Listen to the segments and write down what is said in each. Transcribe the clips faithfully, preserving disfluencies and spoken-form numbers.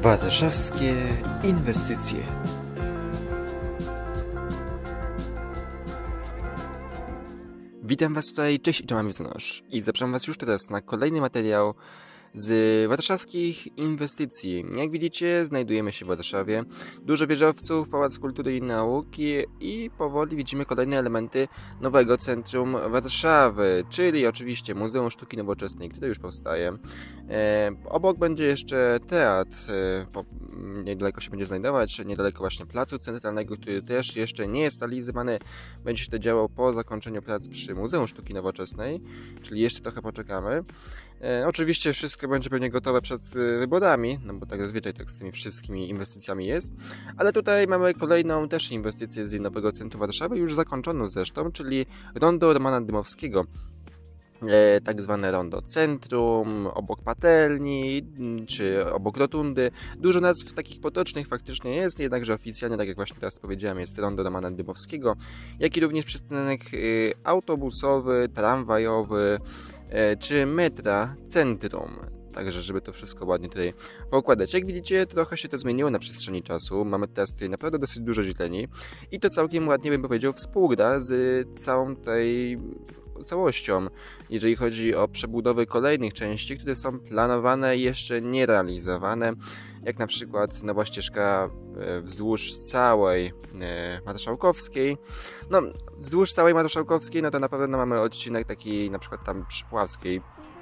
Warszawskie inwestycje. Witam Was tutaj, cześć i czołem Wiesnosz i zapraszam Was już teraz na kolejny materiał z warszawskich inwestycji. Jak widzicie, znajdujemy się w Warszawie. Dużo wieżowców, Pałac Kultury i Nauki i powoli widzimy kolejne elementy nowego centrum Warszawy, czyli oczywiście Muzeum Sztuki Nowoczesnej, które już powstaje. E, obok będzie jeszcze teatr, e, po, niedaleko się będzie znajdować, niedaleko właśnie Placu Centralnego, który też jeszcze nie jest realizowany. Będzie się to działo po zakończeniu prac przy Muzeum Sztuki Nowoczesnej, czyli jeszcze trochę poczekamy. E, oczywiście wszystko będzie pewnie gotowe przed wyborami, no bo tak zazwyczaj tak z tymi wszystkimi inwestycjami jest, ale tutaj mamy kolejną też inwestycję z nowego centrum Warszawy, już zakończoną zresztą, czyli rondo Romana Dmowskiego. E, tak zwane rondo centrum, obok patelni, czy obok rotundy. Dużo nazw takich potocznych faktycznie jest, jednakże oficjalnie, tak jak właśnie teraz powiedziałem, jest rondo Romana Dmowskiego, jak i również przystanek y, autobusowy, tramwajowy, y, czy metra centrum. Także, żeby to wszystko ładnie tutaj poukładać. Jak widzicie, trochę się to zmieniło na przestrzeni czasu. Mamy teraz tutaj naprawdę dosyć dużo zieleni i to całkiem ładnie, bym powiedział, współgra z całą tej całością, jeżeli chodzi o przebudowy kolejnych części, które są planowane i jeszcze nie realizowane, jak na przykład nowa ścieżka wzdłuż całej Marszałkowskiej. No, wzdłuż całej Marszałkowskiej, no to na pewno mamy odcinek taki na przykład tam przy Puławskiej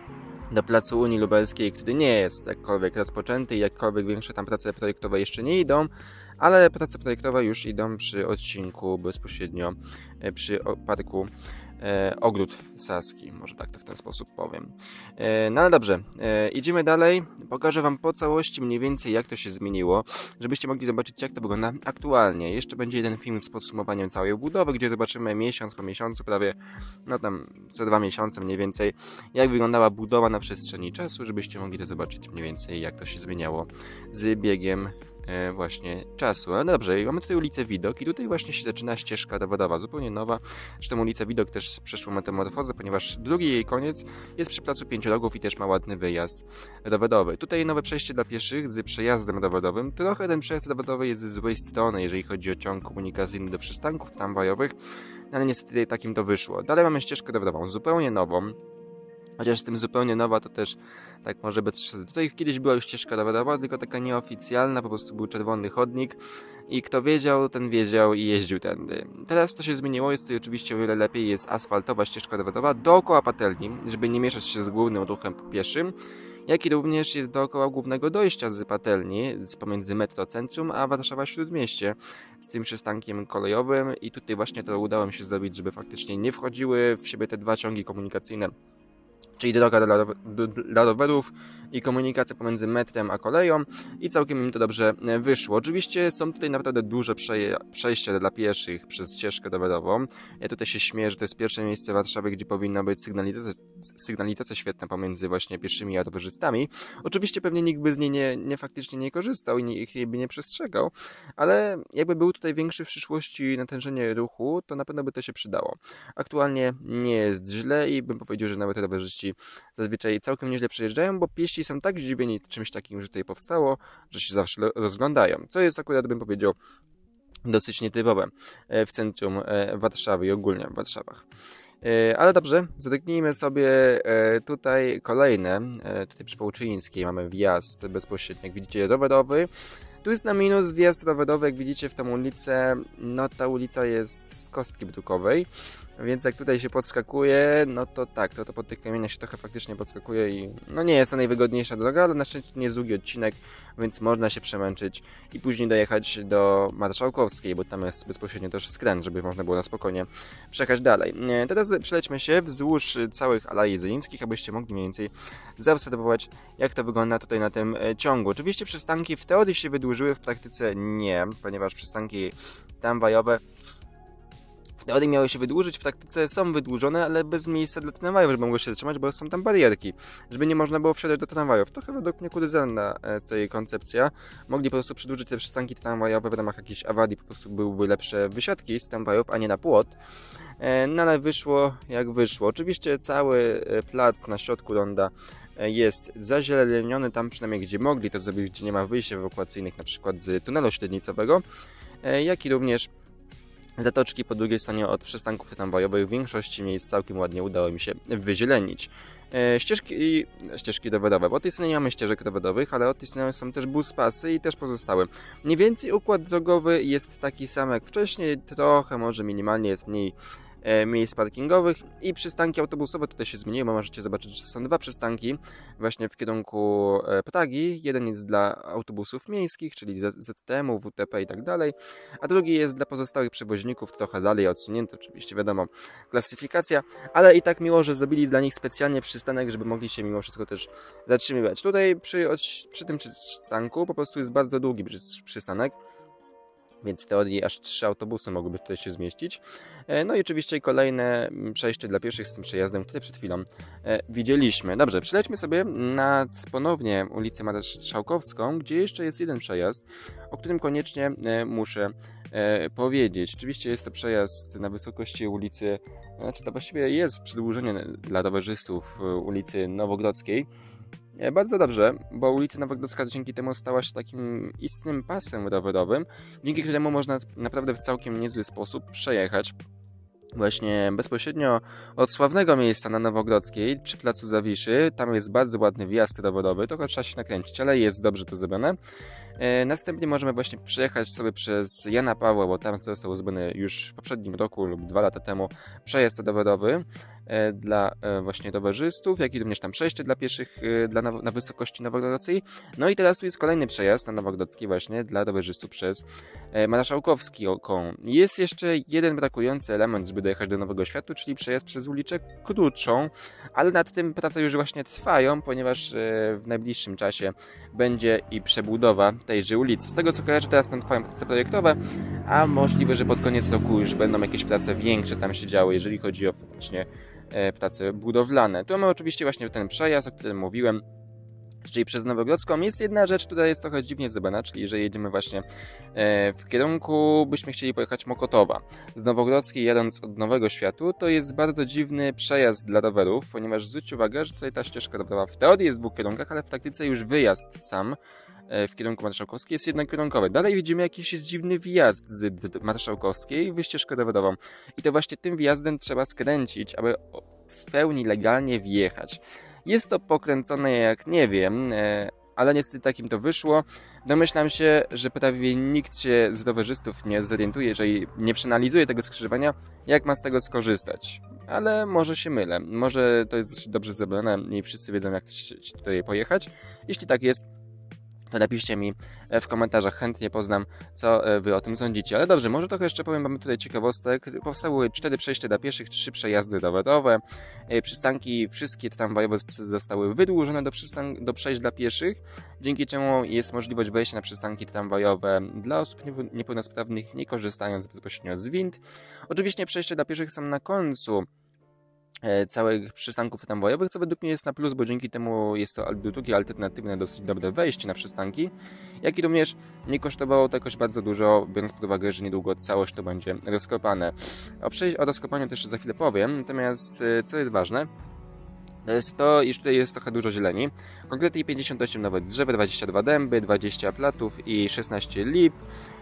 do Placu Unii Lubelskiej, który nie jest jakkolwiek rozpoczęty i jakkolwiek większe tam prace projektowe jeszcze nie idą, ale prace projektowe już idą przy odcinku bezpośrednio przy parku E, Ogród Saski, może tak to w ten sposób powiem. E, no ale dobrze, e, idziemy dalej. Pokażę Wam po całości mniej więcej, jak to się zmieniło, żebyście mogli zobaczyć, jak to wygląda aktualnie. Jeszcze będzie jeden film z podsumowaniem całej budowy, gdzie zobaczymy miesiąc po miesiącu, prawie no tam co dwa miesiące mniej więcej, jak wyglądała budowa na przestrzeni czasu, żebyście mogli to zobaczyć mniej więcej, jak to się zmieniało z biegiem E, właśnie czasu. No dobrze, mamy tutaj ulicę Widok i tutaj właśnie się zaczyna ścieżka dowodowa, zupełnie nowa. Zresztą ulica Widok też przeszła metamorfozę, ponieważ drugi jej koniec jest przy Placu Pięciologów i też ma ładny wyjazd rowerowy. Tutaj nowe przejście dla pieszych z przejazdem rowerowym. Trochę ten przejazd rowerowy jest z złej strony, jeżeli chodzi o ciąg komunikacyjny do przystanków tramwajowych, ale niestety takim to wyszło. Dalej mamy ścieżkę rowerową, zupełnie nową. Chociaż z tym zupełnie nowa, to też tak może być przesady. Tutaj kiedyś była już ścieżka rowerowa, tylko taka nieoficjalna, po prostu był czerwony chodnik i kto wiedział, ten wiedział i jeździł tędy. Teraz to się zmieniło, jest tutaj oczywiście o wiele lepiej, jest asfaltowa ścieżka rowerowa dookoła patelni, żeby nie mieszać się z głównym ruchem pieszym, jak i również jest dookoła głównego dojścia z patelni, z pomiędzy metro centrum a Warszawa Śródmieście, z tym przystankiem kolejowym i tutaj właśnie to udało mi się zrobić, żeby faktycznie nie wchodziły w siebie te dwa ciągi komunikacyjne, czyli droga dla, dla rowerów i komunikacja pomiędzy metrem a koleją i całkiem im to dobrze wyszło. Oczywiście są tutaj naprawdę duże przeje, przejścia dla pieszych przez ścieżkę rowerową. Ja tutaj się śmieję, że to jest pierwsze miejsce w Warszawie, gdzie powinna być sygnalizacja, sygnalizacja świetna pomiędzy właśnie pieszymi a rowerzystami. Oczywiście pewnie nikt by z niej nie, nie faktycznie nie korzystał i nikt jej by nie przestrzegał, ale jakby był tutaj większy w przyszłości natężenie ruchu, to na pewno by to się przydało. Aktualnie nie jest źle i bym powiedział, że nawet rowerzyści zazwyczaj całkiem nieźle przejeżdżają, bo pieści są tak zdziwieni czymś takim, że tutaj powstało, że się zawsze rozglądają. Co jest akurat, bym powiedział, dosyć nietypowe w centrum Warszawy i ogólnie w Warszawach. Ale dobrze, zerknijmy sobie tutaj kolejne. Tutaj przy Połczyńskiej mamy wjazd bezpośrednio, jak widzicie, rowerowy. Tu jest na minus wjazd rowerowy, jak widzicie w tą ulicę, no ta ulica jest z kostki brukowej, więc jak tutaj się podskakuje, no to tak, to, to po tych kamieniach się trochę faktycznie podskakuje i no nie jest to najwygodniejsza droga, ale na szczęście nie jest długi odcinek, więc można się przemęczyć i później dojechać do Marszałkowskiej, bo tam jest bezpośrednio też skręt, żeby można było na spokojnie przejechać dalej. Teraz przelećmy się wzdłuż całych Alei Jerozolimskich, abyście mogli mniej więcej zaobserwować, jak to wygląda tutaj na tym ciągu. Oczywiście przystanki w teorii się wydłużyły, w praktyce nie, ponieważ przystanki tramwajowe w teorii miały się wydłużyć, w praktyce są wydłużone, ale bez miejsca dla tramwajów, żeby mogło się zatrzymać, bo są tam barierki, żeby nie można było wsiadać do tramwajów. Trochę według mnie kuriozalna tej koncepcja. Mogli po prostu przedłużyć te przystanki tramwajowe w ramach jakiejś awarii, po prostu byłyby lepsze wysiadki z tramwajów, a nie na płot. no ale wyszło jak wyszło. Oczywiście cały plac na środku ronda jest zazieleniony, tam przynajmniej gdzie mogli to zrobić, gdzie nie ma wyjść ewakuacyjnych, na przykład z tunelu średnicowego, jak i również zatoczki po drugiej stronie od przystanków tramwajowych. W większości miejsc całkiem ładnie udało mi się wyzielenić. Ścieżki, ścieżki rowerowe, bo od tej strony nie mamy ścieżek rowerowych, ale od tej strony są też buspasy i też pozostałe. Mniej więcej układ drogowy jest taki sam jak wcześniej, trochę może minimalnie jest mniej miejsc parkingowych i przystanki autobusowe tutaj się zmieniły, bo możecie zobaczyć, że są dwa przystanki właśnie w kierunku Pragi. Jeden jest dla autobusów miejskich, czyli Z T M-u, W T P i tak dalej, a drugi jest dla pozostałych przewoźników, trochę dalej odsunięty, oczywiście wiadomo, klasyfikacja, ale i tak miło, że zrobili dla nich specjalnie przystanek, żeby mogli się mimo wszystko też zatrzymywać. Tutaj przy, przy tym przystanku po prostu jest bardzo długi przystanek, więc w teorii aż trzy autobusy mogłyby tutaj się zmieścić. No i oczywiście kolejne przejście dla pieszych z tym przejazdem, które przed chwilą widzieliśmy. Dobrze, przelećmy sobie nad ponownie ulicę Marszałkowską, gdzie jeszcze jest jeden przejazd, o którym koniecznie muszę powiedzieć. Oczywiście jest to przejazd na wysokości ulicy, znaczy to właściwie jest przedłużenie dla rowerzystów ulicy Nowogrodzkiej. Bardzo dobrze, bo ulica Nowogrodzka dzięki temu stała się takim istnym pasem rowerowym, dzięki któremu można naprawdę w całkiem niezły sposób przejechać właśnie bezpośrednio od sławnego miejsca na Nowogrodzkiej przy placu Zawiszy. Tam jest bardzo ładny wjazd rowerowy, trochę trzeba się nakręcić, ale jest dobrze to zrobione. E, następnie możemy właśnie przejechać sobie przez Jana Pawła, bo tam został zrobiony już w poprzednim roku lub dwa lata temu przejazd rowerowy e, dla e, właśnie rowerzystów, jak i również tam przejście dla pieszych e, dla, na, na wysokości Nowogrodzkiej. No i teraz tu jest kolejny przejazd na Nowogrodzkiej właśnie dla rowerzystów przez e, Marszałkowski około. Jest jeszcze jeden brakujący element, żeby dojechać do Nowego Światu, czyli przejazd przez ulicę Krótszą, ale nad tym prace już właśnie trwają, ponieważ e, w najbliższym czasie będzie i przebudowa tejże ulicy. Z tego co kojarzę, teraz tam trwają prace projektowe, a możliwe, że pod koniec roku już będą jakieś prace większe tam się działy, jeżeli chodzi o faktycznie e, prace budowlane. Tu mamy oczywiście właśnie ten przejazd, o którym mówiłem, czyli przez Nowogrodzką. Jest jedna rzecz, która jest trochę dziwnie zrobiona, czyli że jedziemy właśnie e, w kierunku, byśmy chcieli pojechać Mokotowa. Z Nowogrodzkiej jadąc od Nowego Światu, to jest bardzo dziwny przejazd dla rowerów, ponieważ zwróćcie uwagę, że tutaj ta ścieżka rowerowa w teorii jest w dwóch kierunkach, ale w praktyce już wyjazd sam w kierunku Marszałkowskiej jest jednokierunkowy. Dalej widzimy jakiś jest dziwny wjazd z Marszałkowskiej w ścieżkę rowerową. I to właśnie tym wjazdem trzeba skręcić, aby w pełni legalnie wjechać. Jest to pokręcone jak nie wiem, ale niestety takim to wyszło. Domyślam się, że prawie nikt się z rowerzystów nie zorientuje, jeżeli nie przeanalizuje tego skrzyżowania, jak ma z tego skorzystać. Ale może się mylę. Może to jest dosyć dobrze zrobione i wszyscy wiedzą, jak tutaj pojechać. Jeśli tak jest, to napiszcie mi w komentarzach, chętnie poznam, co wy o tym sądzicie. Ale dobrze, może trochę jeszcze powiem, mamy tutaj ciekawostek. Powstały cztery przejścia dla pieszych, trzy przejazdy rowerowe. Przystanki wszystkie tramwajowe zostały wydłużone do, przystan- do przejść dla pieszych, dzięki czemu jest możliwość wejścia na przystanki tramwajowe dla osób niepełnosprawnych, nie korzystając bezpośrednio z wind. Oczywiście przejścia dla pieszych są na końcu całych przystanków tramwajowych, co według mnie jest na plus, bo dzięki temu jest to drugie alternatywne, dosyć dobre wejście na przystanki, jak i również nie kosztowało to jakoś bardzo dużo, biorąc pod uwagę, że niedługo całość to będzie rozkopane. O, przejść, o rozkopaniu też za chwilę powiem, natomiast co jest ważne, to jest to, iż tutaj jest trochę dużo zieleni, konkretnie pięćdziesiąt osiem nowych drzew, dwadzieścia dwa dęby, dwadzieścia platów i szesnaście lip,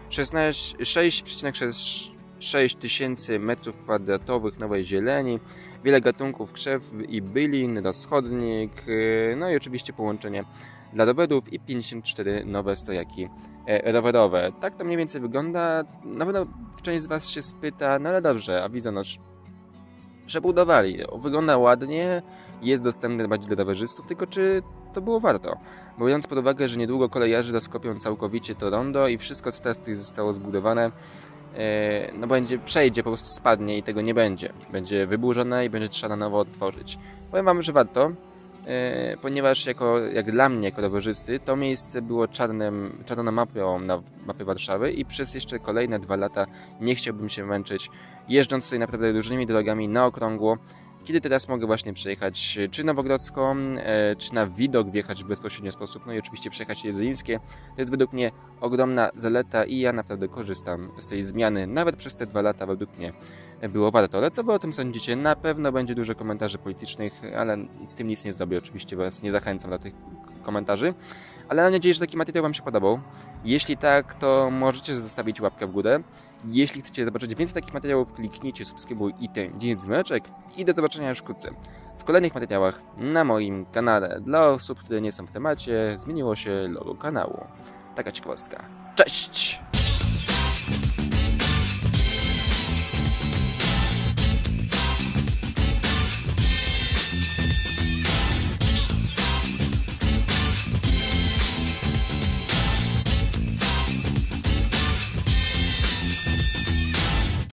sześć przecinek sześć tysięcy metrów kwadratowych nowej zieleni, wiele gatunków krzew i bylin, rozchodnik, no i oczywiście połączenie dla rowerów i pięćdziesiąt cztery nowe stojaki rowerowe. Tak to mniej więcej wygląda. Na pewno część z was się spyta, no ale dobrze, a Wizonosz przebudowali. Wygląda ładnie, jest dostępny bardziej dla rowerzystów, tylko czy to było warto? Bo biorąc pod uwagę, że niedługo kolejarze rozkopią całkowicie to rondo i wszystko, co teraz tutaj zostało zbudowane, no będzie, przejdzie, po prostu spadnie i tego nie będzie. Będzie wyburzone i będzie trzeba na nowo odtworzyć. Powiem wam, że warto, ponieważ jako, jak dla mnie, jako rowerzysty, to miejsce było czarnym, czarną mapą na mapie Warszawy i przez jeszcze kolejne dwa lata nie chciałbym się męczyć, jeżdżąc tutaj naprawdę różnymi drogami na okrągło, kiedy teraz mogę właśnie przejechać czy Nowogrodzką, e, czy na Widok wjechać w bezpośredni sposób, no i oczywiście przejechać Jezelińskie. To jest według mnie ogromna zaleta i ja naprawdę korzystam z tej zmiany, nawet przez te dwa lata według mnie było warto. Ale co wy o tym sądzicie? Na pewno będzie dużo komentarzy politycznych, ale z tym nic nie zrobię, oczywiście was nie zachęcam do tych komentarzy, ale mam nadzieję, że taki materiał wam się podobał. Jeśli tak, to możecie zostawić łapkę w górę. Jeśli chcecie zobaczyć więcej takich materiałów, kliknijcie subskrybuj i ten dzień dzwoneczek i do zobaczenia już wkrótce w kolejnych materiałach na moim kanale. Dla osób, które nie są w temacie, zmieniło się logo kanału. Taka ciekawostka. Cześć!